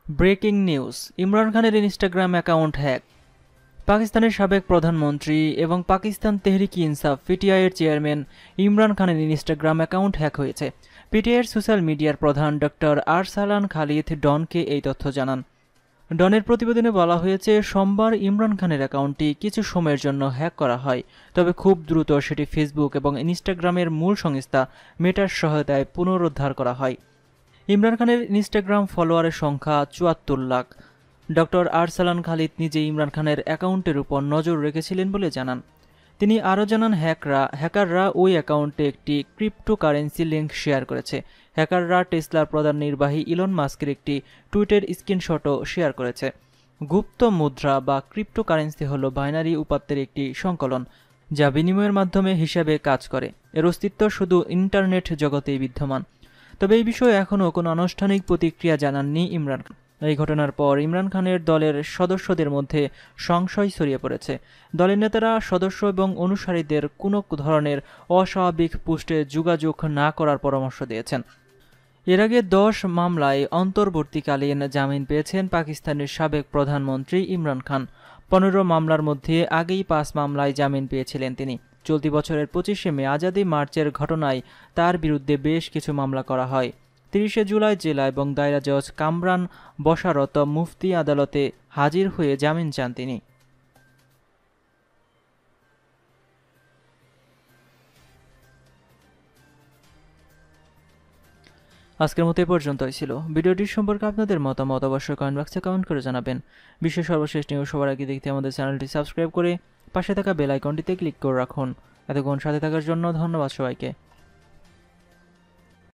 Breaking news, Imran খানের Instagram account hack. পাকিস্তানের সাবেক প্রধানমন্ত্রী এবং পাকিস্তান তেহরিক ইনসাফ পিটিআইয়ের চেয়ারম্যান ইমরান খানের ইনস্টাগ্রাম অ্যাকাউন্ট হ্যাক হয়েছে। পিটিআইয়ের সোশ্যাল মিডিয়ার প্রধান ডক্টর আরসালান খালিদ ডনকে এই তথ্য জানান। ডনের প্রতিবেদনে বলা হয়েছে, সোমবার ইমরান খানের অ্যাকাউন্টটি কিছু সময়ের জন্য হ্যাক করা হয়, তবে খুব দ্রুত সেটি ফেসবুক এবং ইনস্টাগ্রামের মূল সংস্থা মেটার সহায়তায় পুনরুদ্ধার করা হয়। ইমরান খানের ইনস্টাগ্রাম ফলোয়ারের সংখ্যা ৭৪ লাখ। ডক্টর আরসালান খালিদ নিজে ইমরান খানের অ্যাকাউন্টের উপর নজর রেখেছিলেন বলে জানান। তিনি আরও জানান, হ্যাকাররা ওই অ্যাকাউন্টে একটি ক্রিপ্টোকারেন্সি লিঙ্ক শেয়ার করেছে। হ্যাকাররা টেসলার প্রধান নির্বাহী ইলন মাস্কের একটি টুইটের স্ক্রিনশটও শেয়ার করেছে। গুপ্ত মুদ্রা বা ক্রিপ্টোকারেন্সি হল বাইনারি উপাত্তের একটি সংকলন, যা বিনিময়ের মাধ্যমে হিসাবে কাজ করে। এর অস্তিত্ব শুধু ইন্টারনেট জগতেই বিদ্যমান। তবে এই বিষয়ে এখনও কোনো আনুষ্ঠানিক প্রতিক্রিয়া জানাননি ইমরান খান। এই ঘটনার পর ইমরান খানের দলের সদস্যদের মধ্যে সংশয় ছড়িয়ে পড়েছে। দলের নেতারা সদস্য এবং অনুসারীদের কোনো ধরনের অস্বাভাবিক পোস্টে যোগাযোগ না করার পরামর্শ দিয়েছেন। এর আগে ১০ মামলায় অন্তর্বর্তীকালীন জামিন পেয়েছেন পাকিস্তানের সাবেক প্রধানমন্ত্রী ইমরান খান। ১৫ মামলার মধ্যে আগেই ৫ মামলায় জামিন পেয়েছিলেন তিনি। চলতি বছরের ২৫শে মে আজাদি মার্চের ঘটনায় তার বিরুদ্ধে বেশ কিছু মামলা করা হয়। ৩০শে জুলাই জেলা এবং দায়রা জজ কামরান বশারত মুফতি আদালতে হাজির হয়ে জামিন চান তিনি। আজকের মতো এ পর্যন্তই ছিল। ভিডিওটির সম্পর্কে আপনাদের মতামত অবশ্যই কমেন্ট বক্সে কমেন্ট করে জানাবেন। বিশ্বের সর্বশেষ নিউজ সবার আগে দেখতে আমাদের চ্যানেলটি সাবস্ক্রাইব করে পাশে থাকা বেল আইকনটিতে ক্লিক করে রাখুন। এতক্ষণ সাথে থাকার জন্য ধন্যবাদ সবাইকে।